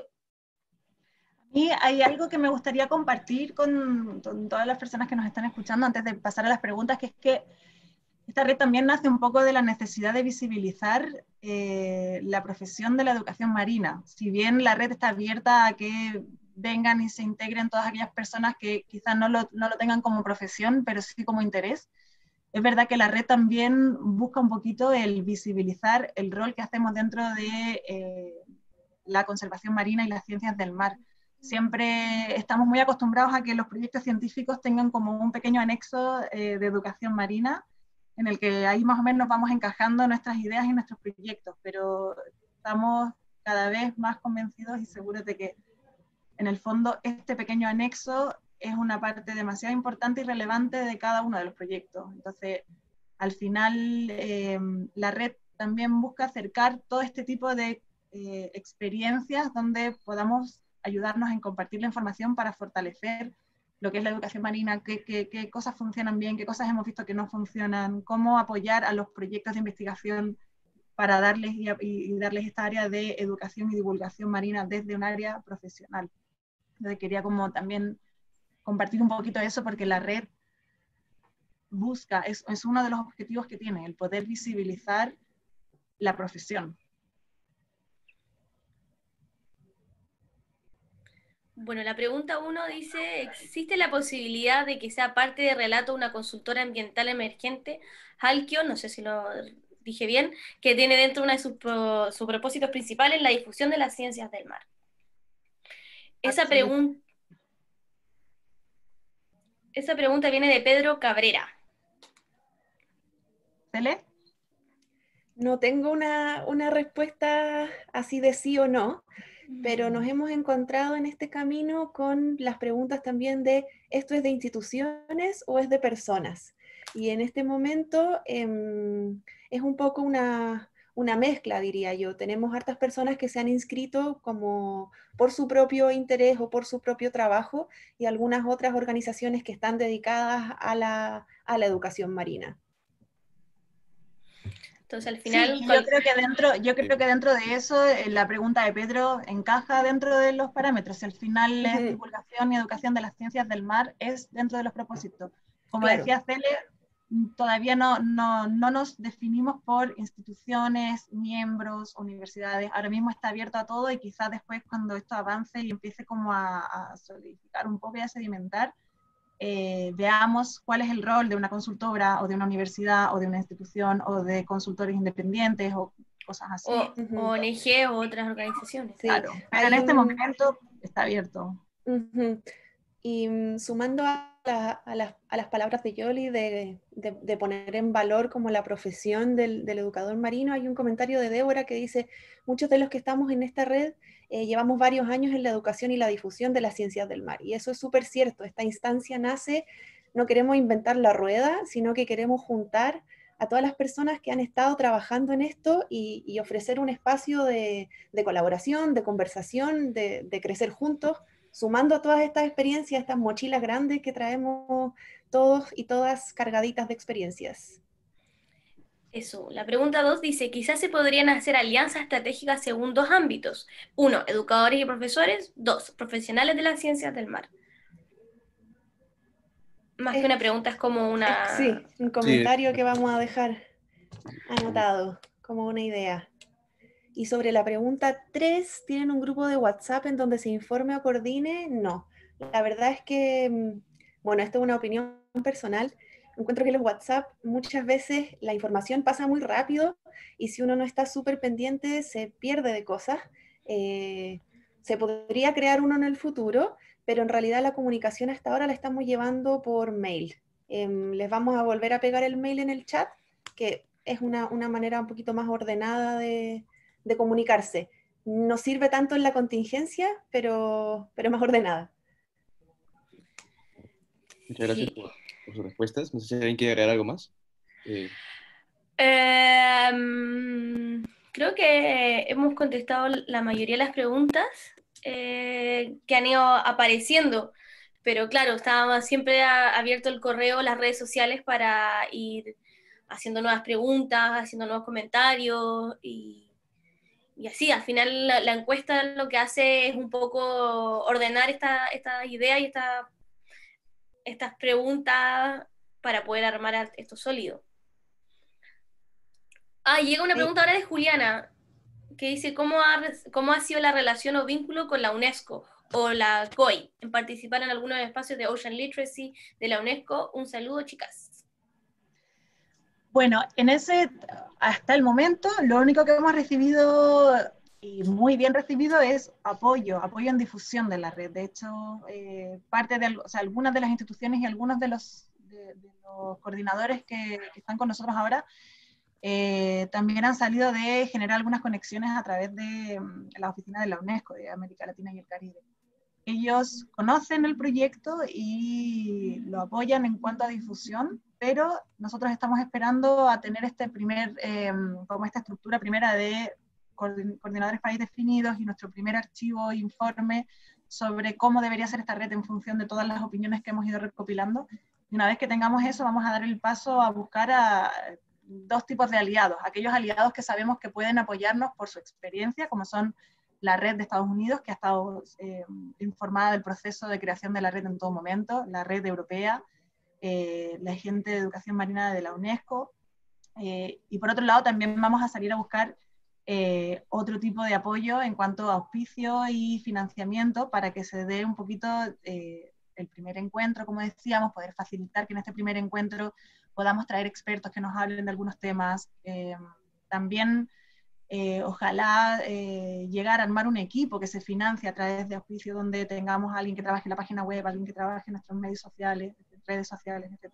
Y hay algo que me gustaría compartir con todas las personas que nos están escuchando antes de pasar a las preguntas, que es que esta red también nace un poco de la necesidad de visibilizar la profesión de la educación marina. Si bien la red está abierta a que vengan y se integren todas aquellas personas que quizás no lo tengan como profesión, pero sí como interés, es verdad que la red también busca un poquito el visibilizar el rol que hacemos dentro de la conservación marina y las ciencias del mar. Siempre estamos muy acostumbrados a que los proyectos científicos tengan como un pequeño anexo de educación marina, en el que ahí más o menos vamos encajando nuestras ideas y nuestros proyectos, pero estamos cada vez más convencidos y seguros de que en el fondo este pequeño anexo es una parte demasiado importante y relevante de cada uno de los proyectos. Entonces, al final, la red también busca acercar todo este tipo de experiencias donde podamos ayudarnos en compartir la información para fortalecer lo que es la educación marina, qué cosas funcionan bien, qué cosas hemos visto que no funcionan, cómo apoyar a los proyectos de investigación para darles y darles esta área de educación y divulgación marina desde un área profesional. Entonces quería como también compartir un poquito eso, porque la red busca, es uno de los objetivos que tiene, el poder visibilizar la profesión. Bueno, la pregunta 1 dice, ¿existe la posibilidad de que sea parte de Relato una consultora ambiental emergente, Halkio, no sé si lo dije bien, que tiene dentro una de sus propósitos principales la difusión de las ciencias del mar? Esa pregunta viene de Pedro Cabrera. ¿Cele? No tengo una respuesta así de sí o no, pero nos hemos encontrado en este camino con las preguntas también de ¿esto es de instituciones o es de personas? Y en este momento es un poco una mezcla, diría yo. Tenemos hartas personas que se han inscrito como por su propio interés o por su propio trabajo, y algunas otras organizaciones que están dedicadas a la educación marina. Entonces al final... Sí, yo creo que dentro de eso la pregunta de Pedro encaja dentro de los parámetros. Al final es divulgación y educación de las ciencias del mar, es dentro de los propósitos. Como Claro. decía Cele, todavía no nos definimos por instituciones, miembros, universidades. Ahora mismo está abierto a todo, y quizás después, cuando esto avance y empiece como a solidificar un poco y a sedimentar, veamos cuál es el rol de una consultora o de una universidad o de una institución o de consultores independientes o cosas así. O ONG o otras organizaciones. Sí, claro, pero en este momento está abierto. Y sumando a las palabras de Yoli de poner en valor como la profesión del educador marino, hay un comentario de Débora que dice: muchos de los que estamos en esta red llevamos varios años en la educación y la difusión de las ciencias del mar, y eso es súper cierto. Esta instancia nace, no queremos inventar la rueda, sino que queremos juntar a todas las personas que han estado trabajando en esto y ofrecer un espacio de colaboración, de conversación, de crecer juntos, sumando a todas estas experiencias, estas mochilas grandes que traemos todos y todas cargaditas de experiencias. Eso, la pregunta 2 dice, quizás se podrían hacer alianzas estratégicas según 2 ámbitos. 1, educadores y profesores. 2, profesionales de las ciencias del mar. Más que una pregunta, es como una... Sí, un comentario que vamos a dejar anotado como una idea. Y sobre la pregunta 3, ¿tienen un grupo de WhatsApp en donde se informe o coordine? No. La verdad es que, bueno, esto es una opinión personal. Encuentro que en los WhatsApp muchas veces la información pasa muy rápido, y si uno no está súper pendiente se pierde de cosas. Se podría crear uno en el futuro, pero en realidad la comunicación hasta ahora la estamos llevando por mail. Les vamos a volver a pegar el mail en el chat, que es una manera un poquito más ordenada de comunicarse. No sirve tanto en la contingencia, pero más ordenada. Muchas gracias por sus respuestas. No sé si alguien quiere agregar algo más. Creo que hemos contestado la mayoría de las preguntas que han ido apareciendo, pero claro, estaba siempre abierto el correo, las redes sociales, para ir haciendo nuevas preguntas, haciendo nuevos comentarios, y así, al final la encuesta lo que hace es un poco ordenar esta idea y estas preguntas para poder armar esto sólido. Llega una pregunta ahora de Juliana, que dice, ¿cómo ha sido la relación o vínculo con la UNESCO o la COI en participar en algunos espacios de Ocean Literacy de la UNESCO? Un saludo, chicas. Bueno, hasta el momento, lo único que hemos recibido, y muy bien recibido, es apoyo en difusión de la red. De hecho, algunas de las instituciones y algunos de los coordinadores que están con nosotros ahora también han salido de generar algunas conexiones a través de la oficina de la UNESCO de América Latina y el Caribe. Ellos conocen el proyecto y lo apoyan en cuanto a difusión, pero nosotros estamos esperando a tener como esta estructura primera de coordinadores país definidos y nuestro primer archivo informe sobre cómo debería ser esta red en función de todas las opiniones que hemos ido recopilando. Y una vez que tengamos eso, vamos a dar el paso a buscar a dos tipos de aliados. Aquellos aliados que sabemos que pueden apoyarnos por su experiencia, como son la red de Estados Unidos, que ha estado informada del proceso de creación de la red en todo momento, la red europea, la Agente de Educación Marina de la UNESCO, y por otro lado también vamos a salir a buscar otro tipo de apoyo en cuanto a auspicio y financiamiento para que se dé un poquito el primer encuentro, como decíamos, poder facilitar que en este primer encuentro podamos traer expertos que nos hablen de algunos temas. También ojalá llegar a armar un equipo que se financie a través de auspicio, donde tengamos a alguien que trabaje en la página web, alguien que trabaje en nuestros medios sociales, redes sociales, etc.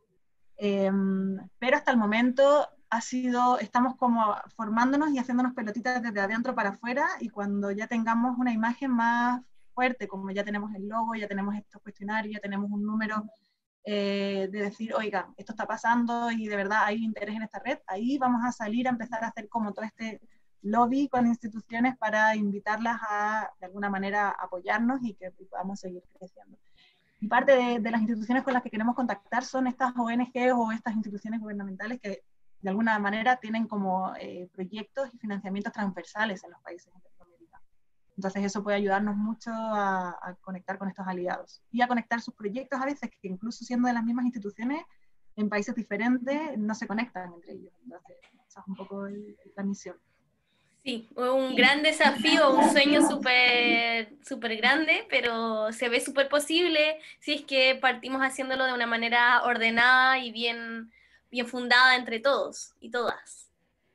Pero hasta el momento estamos como formándonos y haciéndonos pelotitas desde adentro para afuera, y cuando ya tengamos una imagen más fuerte, como ya tenemos el logo, ya tenemos estos cuestionarios, ya tenemos un número de decir, oiga, esto está pasando y de verdad hay interés en esta red, ahí vamos a salir a empezar a hacer como todo este lobby con instituciones para invitarlas a, de alguna manera, apoyarnos y que podamos seguir creciendo. Y parte de las instituciones con las que queremos contactar son estas ONG o estas instituciones gubernamentales que de alguna manera tienen como proyectos y financiamientos transversales en los países de Latinoamérica. Entonces eso puede ayudarnos mucho a conectar con estos aliados y a conectar sus proyectos a veces que incluso siendo de las mismas instituciones en países diferentes no se conectan entre ellos. Entonces esa es un poco la misión. Sí, un gran desafío, un sueño súper grande, pero se ve súper posible si es que partimos haciéndolo de una manera ordenada y bien fundada entre todos y todas.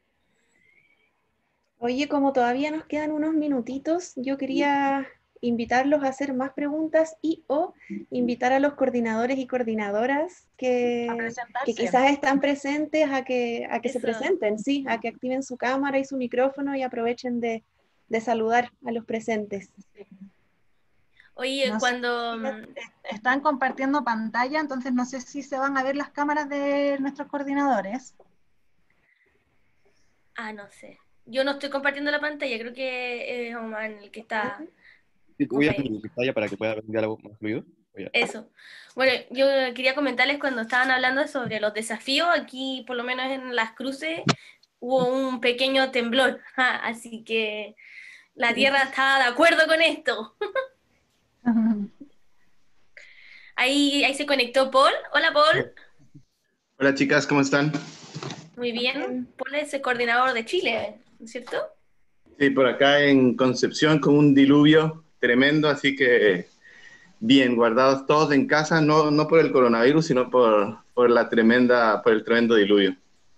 Oye, como todavía nos quedan unos minutitos, yo quería invitarlos a hacer más preguntas o invitar a los coordinadores y coordinadoras que quizás están presentes a que se presenten, sí, a que activen su cámara y su micrófono y aprovechen de saludar a los presentes. Oye, no cuando... están compartiendo pantalla, entonces no sé si se van a ver las cámaras de nuestros coordinadores. no sé. Yo no estoy compartiendo la pantalla, creo que es Omar el que está... Voy a mi pantalla para que pueda ver un diálogo más fluido. Eso. Bueno, yo quería comentarles cuando estaban hablando sobre los desafíos, aquí por lo menos en Las Cruces hubo un pequeño temblor, así que la Tierra está de acuerdo con esto. Ahí se conectó Paul. Hola, Paul. Hola, chicas, ¿cómo están? Muy bien. Paul es el coordinador de Chile, ¿no es cierto? Sí, por acá en Concepción con un diluvio tremendo, así que bien, guardados todos en casa, no por el coronavirus, sino por el tremendo diluvio.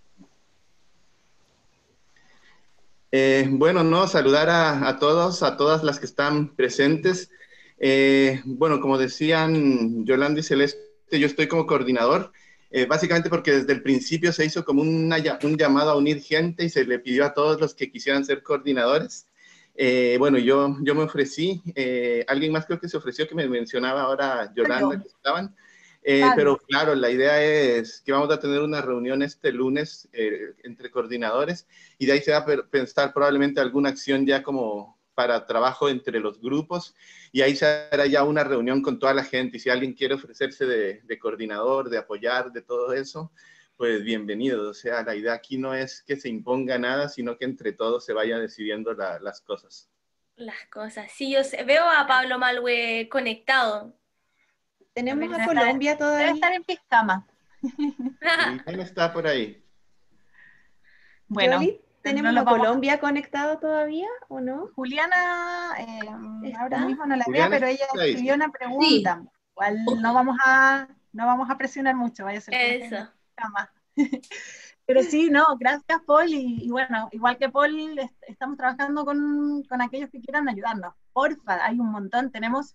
Bueno, saludar a todos, a todas las que están presentes. Bueno, como decían Yolanda y Celeste, yo estoy como coordinador, básicamente porque desde el principio se hizo como un llamado a unir gente y se le pidió a todos los que quisieran ser coordinadores. Bueno, yo me ofrecí, alguien más creo que se ofreció, que me mencionaba ahora Yolanda, que estaban. Pero claro, la idea es que vamos a tener una reunión este lunes entre coordinadores y de ahí se va a pensar probablemente alguna acción ya como para trabajo entre los grupos y ahí se hará ya una reunión con toda la gente y si alguien quiere ofrecerse de coordinador, de apoyar, de todo eso, pues bienvenido. O sea, la idea aquí no es que se imponga nada, sino que entre todos se vaya decidiendo las cosas. Las cosas. Sí, veo a Pablo Malwe conectado. Tenemos a Colombia todavía. Debe estar en pijama. ¿Quién está por ahí? Bueno, Yoli, ¿tenemos a Colombia conectado todavía o no? Juliana, ahora mismo no la veo, pero ella escribió una pregunta. Sí. Igual no vamos a presionar mucho, vaya a ser eso. Pero sí, no, gracias Paul, y bueno, igual que Paul, estamos trabajando con aquellos que quieran ayudarnos. Porfa, hay un montón, tenemos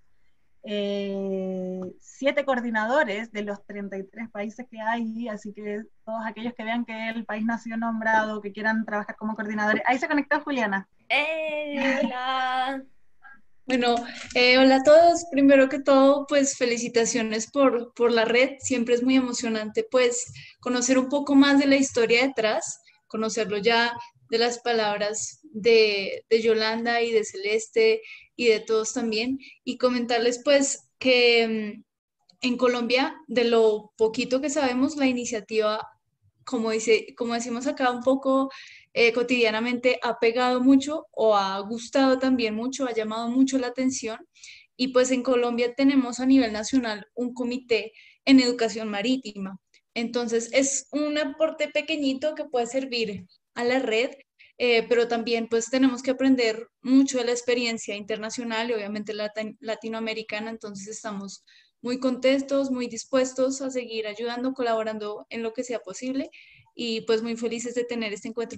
7 coordinadores de los 33 países que hay, así que todos aquellos que vean que el país no ha sido nombrado, que quieran trabajar como coordinadores. Ahí se conectó Juliana. Hola. Bueno, hola a todos. Primero que todo, pues felicitaciones por la red. Siempre es muy emocionante pues conocer un poco más de la historia detrás, conocerlo ya de las palabras de Yolanda y de Celeste y de todos también, y comentarles pues que en Colombia, de lo poquito que sabemos, la iniciativa, como decimos acá un poco cotidianamente, ha pegado mucho o ha gustado también mucho, ha llamado mucho la atención. Y pues en Colombia tenemos a nivel nacional un comité en educación marítima. Entonces es un aporte pequeñito que puede servir a la red, pero también pues tenemos que aprender mucho de la experiencia internacional y obviamente latinoamericana. Entonces estamos muy contentos, muy dispuestos a seguir ayudando, colaborando en lo que sea posible y pues muy felices de tener este encuentro.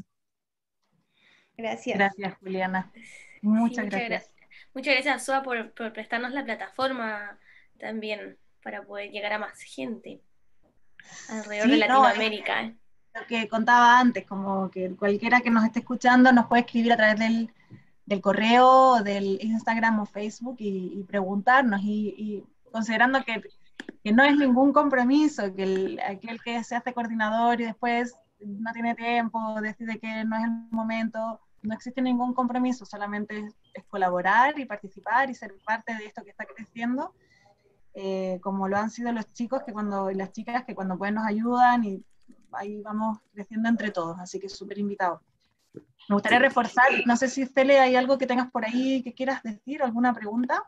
Gracias. Gracias, Juliana. Sí, Muchas gracias. Muchas gracias, Soa, por prestarnos la plataforma también para poder llegar a más gente alrededor de Sí, no, Latinoamérica. lo que contaba antes, como que cualquiera que nos esté escuchando nos puede escribir a través del correo, del Instagram o Facebook y preguntarnos, y considerando que no es ningún compromiso, que aquel que se hace coordinador y después no tiene tiempo, decide que no es el momento, no existe ningún compromiso, solamente es colaborar y participar y ser parte de esto que está creciendo, como lo han sido los chicos y las chicas que cuando pueden nos ayudan, y ahí vamos creciendo entre todos, así que súper invitados. Me gustaría reforzar, no sé si Cele hay algo que tengas por ahí que quieras decir, alguna pregunta.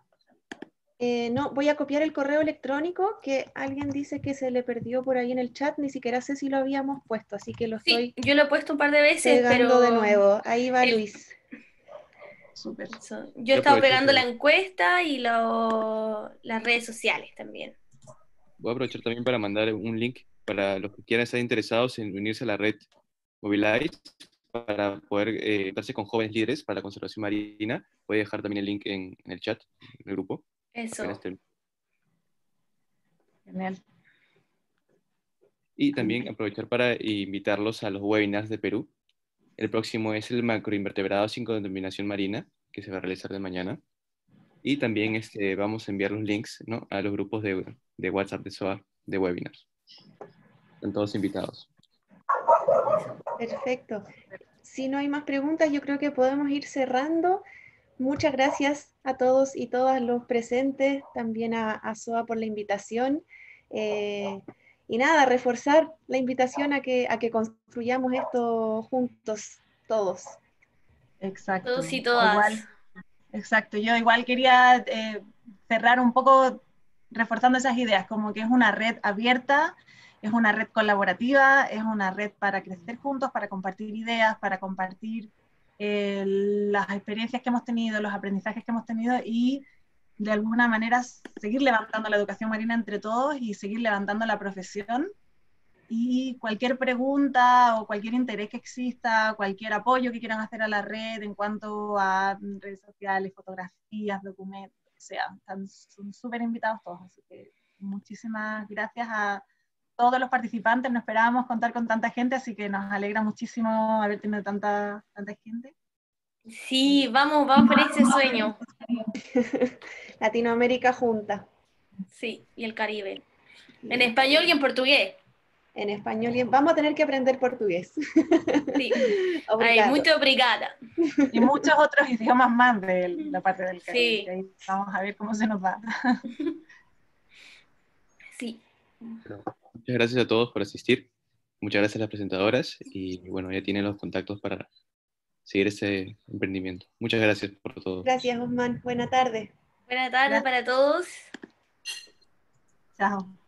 No, voy a copiar el correo electrónico que alguien dice que se le perdió por ahí en el chat, ni siquiera sé si lo habíamos puesto, así que lo estoy Sí, yo lo he puesto un par de veces, pegando pero de nuevo. Ahí va Luis. Súper. yo he Yo estado aprovecho pegando la que- encuesta y las redes sociales también. Voy a aprovechar también para mandar un link para los que quieran estar interesados en unirse a la red Mobilize para poder darse con jóvenes líderes para la conservación marina. Voy a dejar también el link en el chat, en el grupo. Eso. Apenas termine. Genial. Y también aprovechar para invitarlos a los webinars de Perú. El próximo es el macroinvertebrado sin contaminación marina, que se va a realizar de mañana. Y también vamos a enviar los links, ¿no?, a los grupos de WhatsApp de SOA de webinars. Están todos invitados. Perfecto. Si no hay más preguntas, yo creo que podemos ir cerrando. Muchas gracias a todos y todas los presentes, también a SOA por la invitación. Y nada, reforzar la invitación a que construyamos esto juntos, todos. Exacto. Todos y todas. Igual, exacto. Yo igual quería cerrar un poco reforzando esas ideas, como que es una red abierta, es una red colaborativa, es una red para crecer juntos, para compartir ideas, para compartir las experiencias que hemos tenido, los aprendizajes que hemos tenido, y de alguna manera seguir levantando la educación marina entre todos y seguir levantando la profesión. Y cualquier pregunta o cualquier interés que exista, cualquier apoyo que quieran hacer a la red en cuanto a redes sociales, fotografías, documentos, lo que sea, son súper invitados todos. Así que muchísimas gracias a todos los participantes. No esperábamos contar con tanta gente, así que nos alegra muchísimo haber tenido tanta gente. Sí, vamos por ese sueño. Latinoamérica junta. Sí, y el Caribe. En español y en portugués. En español y vamos a tener que aprender portugués. Sí. Ay, muito obrigada. Y muchos otros idiomas más de la parte del Caribe. Sí. Ahí vamos a ver cómo se nos va. Sí. Bueno, muchas gracias a todos por asistir. Muchas gracias a las presentadoras. Y bueno, ya tienen los contactos para seguir este emprendimiento. Muchas gracias por todo. Gracias, Osman. Buena tarde. Buena tarde para todos. Chao.